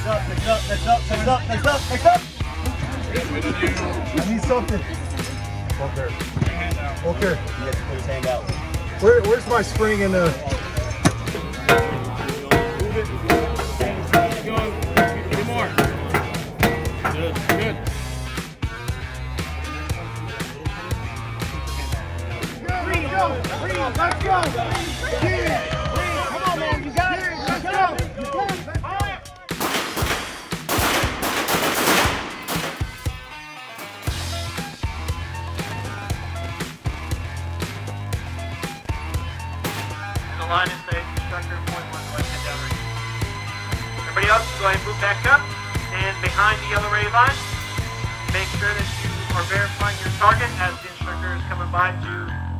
Next up. I need something. Okay. Okay. He has to put his hand out. Where's my spring and the... Move it. Keep going. A few more. Good. Let's go! Come on, man. You got it. Let's go! The line is safe. Instructor, point 1, go ahead down range. Everybody else, go ahead and move back up. And behind the yellow ray line, make sure that you are verifying your target as the instructor is coming by to